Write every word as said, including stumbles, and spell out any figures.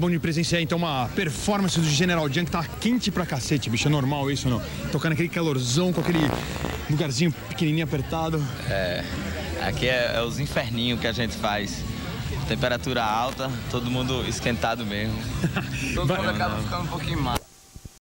acabamos de presenciar então uma performance do General Jan que tá quente pra cacete, bicho. É normal isso, não? Tocando aquele calorzão com aquele lugarzinho pequenininho apertado. É, aqui é, é os inferninhos que a gente faz. Temperatura alta, todo mundo esquentado mesmo. Todo mundo acaba ficando um pouquinho mais.